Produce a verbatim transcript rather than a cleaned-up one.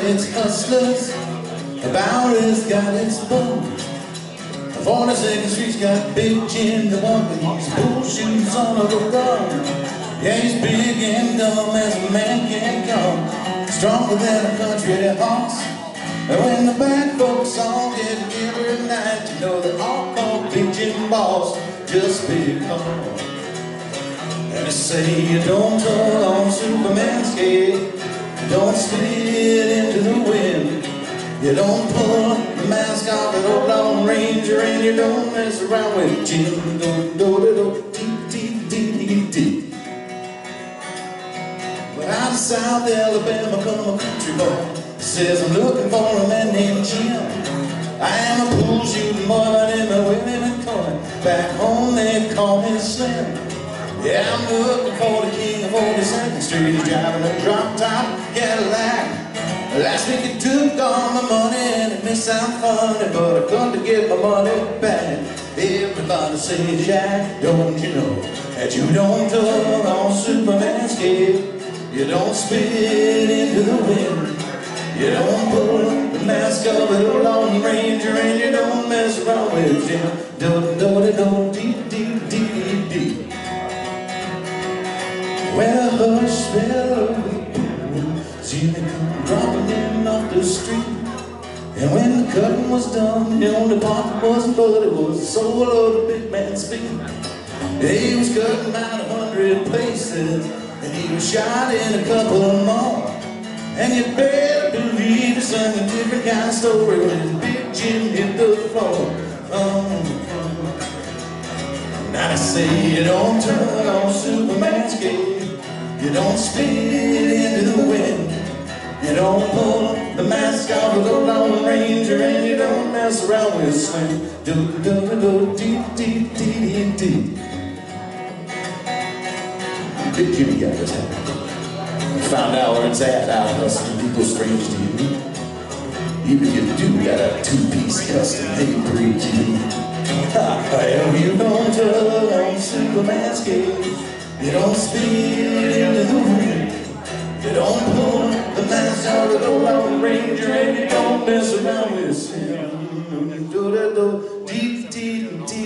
got its hustlers, the Bowery's got its bum. The forty-second Street's got Big Jim, the one with his bull shoes on the run. Yeah, he's big and dumb as a man can come, stronger than a country horse. And when the bad folks all get together at night, you know they all call Big Jim boss just because. And they say you don't tug on Superman's cape, you don't spit into the wind, you don't pull the mask off an old Lone Ranger, and you don't mess around with Jim. Do do do dee dee dee dee. But out of South Alabama come a country boy, says I'm looking for a man named Jim. I am a pool shooting boy, but in my women and coin. Back home they call me Slim. Yeah, I'm looking for the king of forty-second Street. He's driving a drop-top Cadillac. Last week he took all my money, and it may sound funny, but I come to get my money back. Everybody says, Jack, don't you know that you don't tug on Superman's cape, you don't spit into the wind, you don't pull the mask of an old Lone Ranger, and you don't mess around with Jim. Do do do dee dee dee dee. Well, hush, fell over the pool, Jimmy come dropping in off the street. And when the cutting was done, the only part that wasn't blood, it was the soul of the big man's feet. He was cutting about a hundred places, and he was shot in a couple more. And you better believe he sung a different kind of story when Big Jim hit the floor. Oh. Now they say you don't turn on Superman's cape, you don't spit into the wind, you don't pull the mask off of the Lone Ranger, and you don't mess around with Slim. Do do do do dee dee dee dee. Big Jimmy got his hat. Found out where it's at, out hustling people strange to you. Even if you do got a two-piece custom made for you. Well, you don't tug on Superman's cape, you don't spit into the wind, you don't pull the mask out of the Lone Ranger, and you don't mess around with Slim. Do do do dee dee dee.